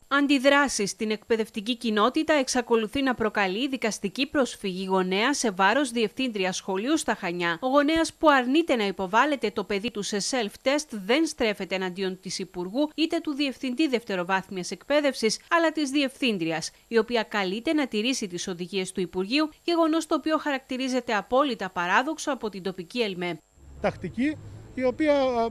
Αντιδράσεις στην εκπαιδευτική κοινότητα εξακολουθεί να προκαλεί δικαστική προσφυγή γονέα σε βάρος διευθύντριας σχολείου στα Χανιά. Ο γονέας που αρνείται να υποβάλλεται το παιδί του σε self-test δεν στρέφεται εναντίον της Υπουργού είτε του Διευθυντή Δευτεροβάθμιας Εκπαίδευσης, αλλά της Διευθύντριας, η οποία καλείται να τηρήσει τις οδηγίες του Υπουργείου, γεγονός το οποίο χαρακτηρίζεται απόλυτα παράδοξο από την τοπική ΕΛΜΕ. Τακτική, η οποία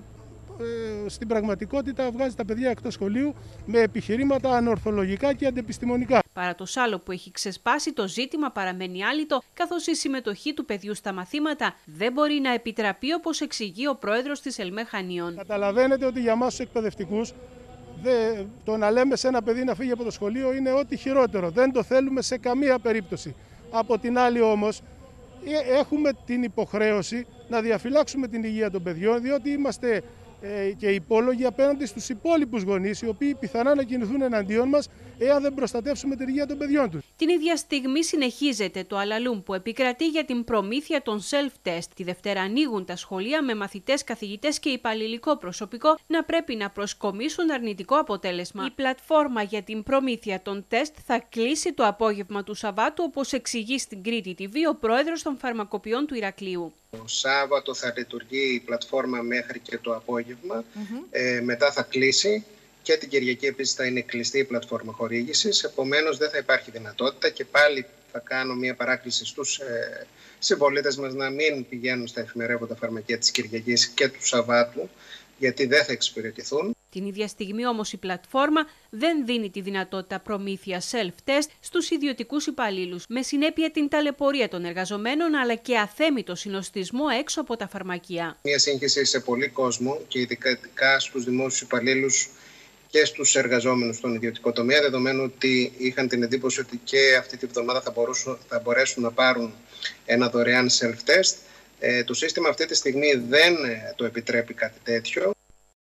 στην πραγματικότητα βγάζει τα παιδιά εκτός σχολείου με επιχειρήματα ανορθολογικά και αντεπιστημονικά. Παρά το σάλο που έχει ξεσπάσει, το ζήτημα παραμένει άλυτο, καθώς η συμμετοχή του παιδιού στα μαθήματα δεν μπορεί να επιτραπεί, όπως εξηγεί ο πρόεδρος της ΕΛΜΕ Χανίων. Καταλαβαίνετε ότι για μας τους εκπαιδευτικούς το να λέμε σε ένα παιδί να φύγει από το σχολείο είναι ό,τι χειρότερο. Δεν το θέλουμε σε καμία περίπτωση. Από την άλλη όμως, έχουμε την υποχρέωση να διαφυλάξουμε την υγεία των παιδιών, διότι είμαστε και υπόλογοι απέναντι στους υπόλοιπους γονείς, οι οποίοι πιθανά να κινηθούν εναντίον μας εάν δεν προστατεύσουμε την υγεία των παιδιών τους. Την ίδια στιγμή συνεχίζεται το αλαλούμ που επικρατεί για την προμήθεια των self-test. Τη Δευτέρα ανοίγουν τα σχολεία με μαθητές, καθηγητές και υπαλληλικό προσωπικό να πρέπει να προσκομίσουν αρνητικό αποτέλεσμα. Η πλατφόρμα για την προμήθεια των τεστ θα κλείσει το απόγευμα του Σαββάτου, όπως εξηγεί στην Κρήτη TV ο πρόεδρος των φαρμακοποιών του Ηρακλείου. Το Σάββατο θα λειτουργεί η πλατφόρμα μέχρι και το απόγευμα, μετά θα κλείσει και την Κυριακή επίσης θα είναι κλειστή η πλατφόρμα χορήγησης, επομένως δεν θα υπάρχει δυνατότητα και πάλι θα κάνω μια παράκληση στους συμπολίτες μας να μην πηγαίνουν στα εφημερεύοντα φαρμακεία της Κυριακής και του Σαββάτου, γιατί δεν θα εξυπηρετηθούν. Την ίδια στιγμή όμως η πλατφόρμα δεν δίνει τη δυνατότητα προμήθεια self-test στους ιδιωτικούς υπαλλήλους, με συνέπεια την ταλαιπωρία των εργαζομένων αλλά και αθέμητο συνοστισμό έξω από τα φαρμακεία. Μια σύγχυση σε πολύ κόσμο και ειδικά στους δημόσιους υπαλλήλους και στους εργαζόμενους στον ιδιωτικό τομέα, δεδομένου ότι είχαν την εντύπωση ότι και αυτή τη βδομάδα θα μπορέσουν να πάρουν ένα δωρεάν self-test. Το σύστημα αυτή τη στιγμή δεν το επιτρέπει κάτι τέτοιο.